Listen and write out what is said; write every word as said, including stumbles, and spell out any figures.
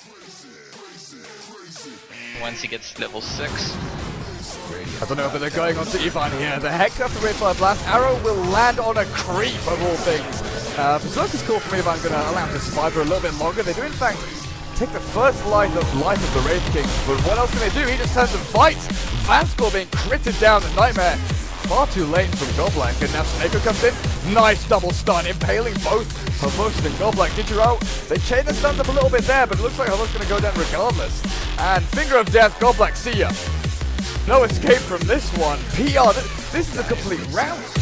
Once he gets level six. I don't know, but they're going on to Ivan here. The Hex after Rayfire Blast. Arrow will land on a creep of all things. Uh, Berserker's Call from Ivan going to allow him to survive for a little bit longer. They do, in fact, take the first life of life of the Wraith King. But what else can they do? He just turns and fights. Vanscore being critted down. The Nightmare far too late from Goblank. And now Snako comes in. Nice double stun, impaling both Harmotion and Goblank. Digirao, they chain the stuns up a little bit there, but it looks like Harmotion's going to go down regardless. And Finger of Death, Goblank, see ya. No escape from this one. P R, th this is a complete rout.